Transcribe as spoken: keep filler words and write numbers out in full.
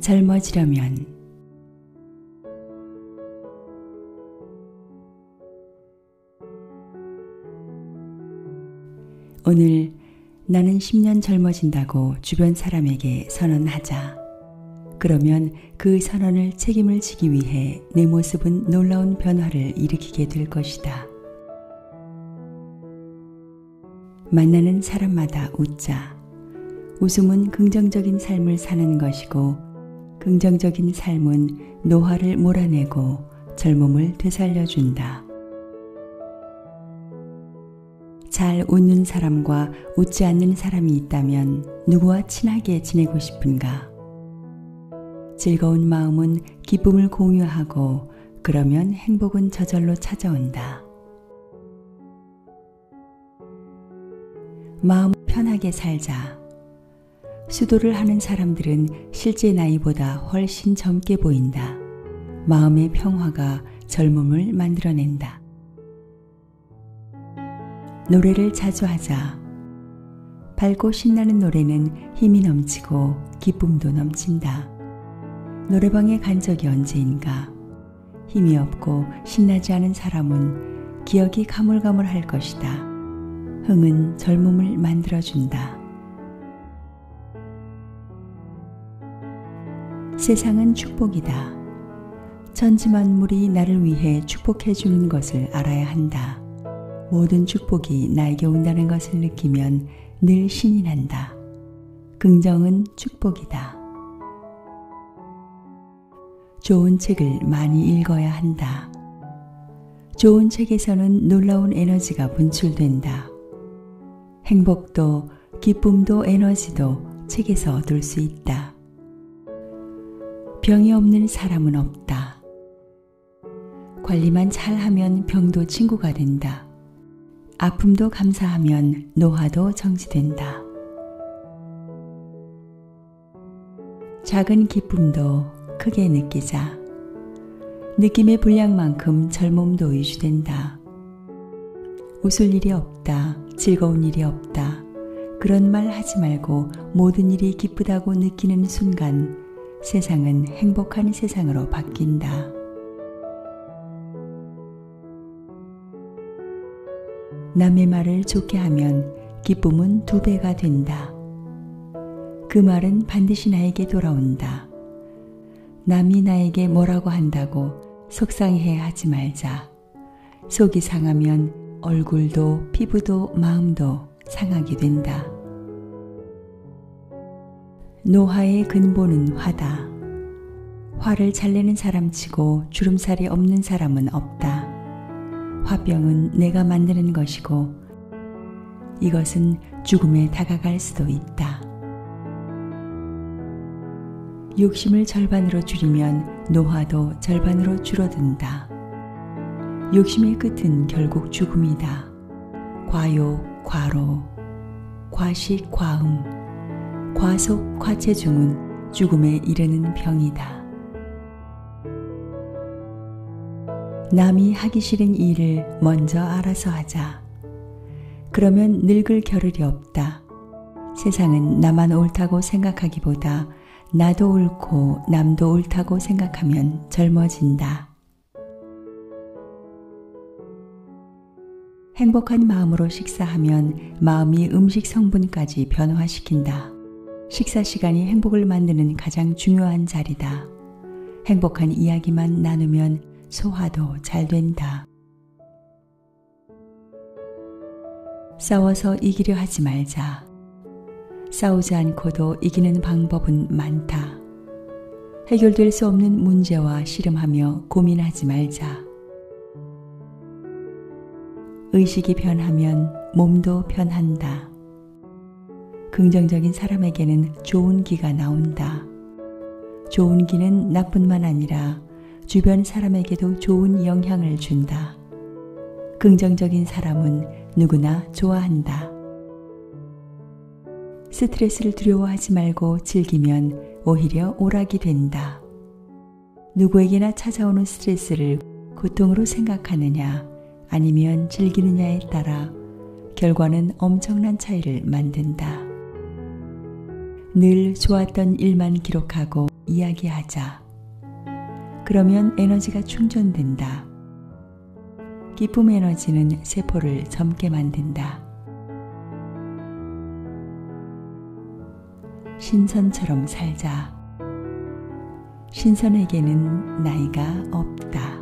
젊어지려면 오늘 나는 십 년 젊어진다고 주변 사람에게 선언하자. 그러면 그 선언을 책임을 지기 위해 내 모습은 놀라운 변화를 일으키게 될 것이다. 만나는 사람마다 웃자. 웃음은 긍정적인 삶을 사는 것이고 긍정적인 삶은 노화를 몰아내고 젊음을 되살려준다. 잘 웃는 사람과 웃지 않는 사람이 있다면 누구와 친하게 지내고 싶은가? 즐거운 마음은 기쁨을 공유하고 그러면 행복은 저절로 찾아온다. 마음 편하게 살자. 수도를 하는 사람들은 실제 나이보다 훨씬 젊게 보인다. 마음의 평화가 젊음을 만들어낸다. 노래를 자주 하자. 밝고 신나는 노래는 힘이 넘치고 기쁨도 넘친다. 노래방에 간 적이 언제인가? 힘이 없고 신나지 않은 사람은 기억이 가물가물할 것이다. 흥은 젊음을 만들어준다. 세상은 축복이다. 천지만물이 나를 위해 축복해주는 것을 알아야 한다. 모든 축복이 나에게 온다는 것을 느끼면 늘 신이 난다. 긍정은 축복이다. 좋은 책을 많이 읽어야 한다. 좋은 책에서는 놀라운 에너지가 분출된다. 행복도 기쁨도 에너지도 책에서 얻을 수 있다. 병이 없는 사람은 없다. 관리만 잘하면 병도 친구가 된다. 아픔도 감사하면 노화도 정지된다. 작은 기쁨도 크게 느끼자. 느낌의 분량만큼 젊음도 유지된다. 웃을 일이 없다. 즐거운 일이 없다. 그런 말 하지 말고 모든 일이 기쁘다고 느끼는 순간 세상은 행복한 세상으로 바뀐다. 남의 말을 좋게 하면 기쁨은 두 배가 된다. 그 말은 반드시 나에게 돌아온다. 남이 나에게 뭐라고 한다고 속상해 하지 말자. 속이 상하면 얼굴도 피부도 마음도 상하게 된다. 노화의 근본은 화다. 화를 잘 내는 사람치고 주름살이 없는 사람은 없다. 화병은 내가 만드는 것이고 이것은 죽음에 다가갈 수도 있다. 욕심을 절반으로 줄이면 노화도 절반으로 줄어든다. 욕심의 끝은 결국 죽음이다. 과욕, 과로, 과식, 과음, 과속, 과체중은 죽음에 이르는 병이다. 남이 하기 싫은 일을 먼저 알아서 하자. 그러면 늙을 겨를이 없다. 세상은 나만 옳다고 생각하기보다 나도 옳고 남도 옳다고 생각하면 젊어진다. 행복한 마음으로 식사하면 마음이 음식 성분까지 변화시킨다. 식사 시간이 행복을 만드는 가장 중요한 자리다. 행복한 이야기만 나누면 소화도 잘 된다. 싸워서 이기려 하지 말자. 싸우지 않고도 이기는 방법은 많다. 해결될 수 없는 문제와 씨름하며 고민하지 말자. 의식이 변하면 몸도 변한다. 긍정적인 사람에게는 좋은 기가 나온다. 좋은 기는 나뿐만 아니라 주변 사람에게도 좋은 영향을 준다. 긍정적인 사람은 누구나 좋아한다. 스트레스를 두려워하지 말고 즐기면 오히려 오락이 된다. 누구에게나 찾아오는 스트레스를 고통으로 생각하느냐 아니면 즐기느냐에 따라 결과는 엄청난 차이를 만든다. 늘 좋았던 일만 기록하고 이야기하자. 그러면 에너지가 충전된다. 기쁨 에너지는 세포를 젊게 만든다. 신선처럼 살자. 신선에게는 나이가 없다.